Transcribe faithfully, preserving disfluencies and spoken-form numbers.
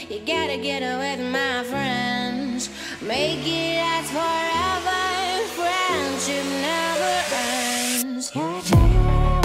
You gotta get away with my friends. Make it last forever. Friendship never ends. Can I tell you what I